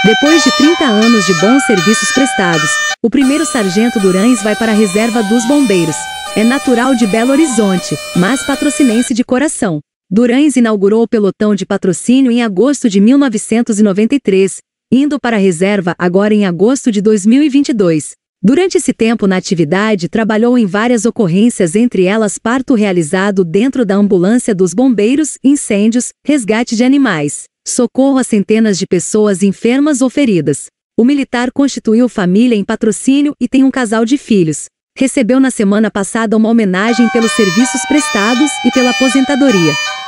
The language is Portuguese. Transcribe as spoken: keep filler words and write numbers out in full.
Depois de trinta anos de bons serviços prestados, o primeiro sargento Durães vai para a reserva dos bombeiros. É natural de Belo Horizonte, mas patrocinense de coração. Durães inaugurou o pelotão de patrocínio em agosto de mil novecentos e noventa e três, indo para a reserva agora em agosto de dois mil e vinte e dois. Durante esse tempo na atividade, trabalhou em várias ocorrências, entre elas parto realizado dentro da ambulância dos bombeiros, incêndios, resgate de animais, socorro a centenas de pessoas enfermas ou feridas. O militar constituiu família em Patrocínio e tem um casal de filhos. Recebeu na semana passada uma homenagem pelos serviços prestados e pela aposentadoria.